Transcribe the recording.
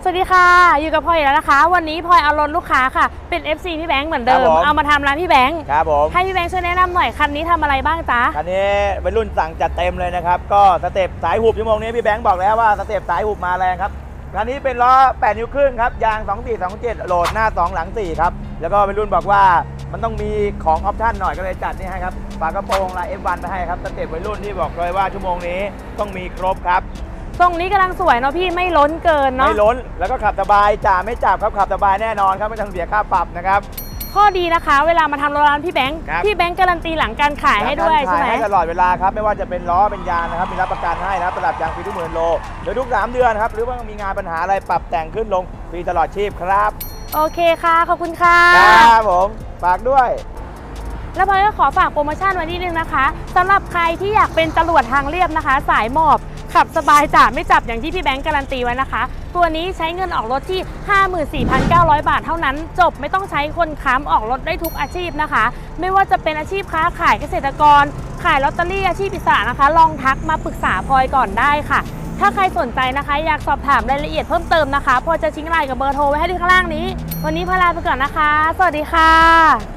สวัสดีค่ะอยู่กับพลอยแล้วนะคะวันนี้พลอยเอารถลูกค้าค่ะเป็น FC พี่แบงค์เหมือนเดิมเอามาทำร้านพี่แบงค์ครับผมให้พี่แบงค์ช่วยแนะนำหน่อยคันนี้ทำอะไรบ้างจ๊ะคันนี้วัยรุ่นสั่งจัดเต็มเลยนะครับก็สเต็ปสายหุบชั่วโมงนี้พี่แบงค์บอกแล้วว่าสเต็ปสายหุบมาแรงครับคันนี้เป็นล้อ8 นิ้วครึ่งครับยาง2427โหลดหน้า2หลัง4ครับแล้วก็วัยรุ่นบอกว่ามันต้องมีของออปชั่นหน่อยก็เลยจัดนี่ให้ครับฝากระโปรงลาย F1 ไปให้ครับสเต็ปวัยรุ่นที่บอกเลยว่าชั่วโมงนี้ต้องมีครบครับตรงนี้กำลังสวยเนาะพี่ไม่ล้นเกินเนาะไม่ล้นแล้วก็ขับสบายจ่าไม่จับครับขับสบายแน่นอนครับไม่ต้องเสียค่าปรับนะครับข้อดีนะคะเวลามาทำร้านพี่แบงค์การันตีหลังการขายให้ด้วยใช่ไหมให้ตลอดเวลาครับไม่ว่าจะเป็นล้อเป็นยางนะครับมีรับประกันให้นะครับตลับยางฟรีทุก10,000 โลเดี๋ยวทุก3 เดือนครับหรือว่ามีงานปัญหาอะไรปรับแต่งขึ้นลงฟรีตลอดชีพครับโอเคค่ะขอบคุณค่ะครับผมฝากด้วยแล้วพลอยก็ขอฝากโปรโมชั่นไว้นิดนึงนะคะสำหรับใครที่อยากเป็นจรวดทางเรียบนะคะสายหมอบขับสบายจ่าไม่จับอย่างที่พี่แบงค์การันตีไว้นะคะตัวนี้ใช้เงินออกรถที่ 54,900 บาทเท่านั้นจบไม่ต้องใช้คนค้ำออกรถได้ทุกอาชีพนะคะไม่ว่าจะเป็นอาชีพค้าขายเกษตรกรขายลอตเตอรี่อาชีพอิสระนะคะลองทักมาปรึกษาพลอยก่อนได้ค่ะถ้าใครสนใจนะคะอยากสอบถามรายละเอียดเพิ่มเติมนะคะพลอยจะทิ้งไลน์กับเบอร์โทรไว้ให้ที่ข้างล่างนี้วันนี้พลอยลาไปก่อนนะคะสวัสดีค่ะ